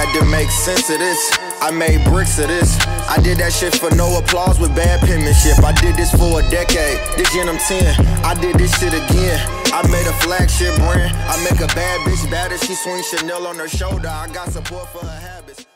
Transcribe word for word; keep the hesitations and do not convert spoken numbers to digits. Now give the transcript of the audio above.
had to make sense of this. I made bricks of this. I did that shit for no applause with bad penmanship. I did this for a decade, this year I'm ten. I did this shit again. I made a flagship brand. I make a bad bitch bad as she swings Chanel on her shoulder. I got support for her habits.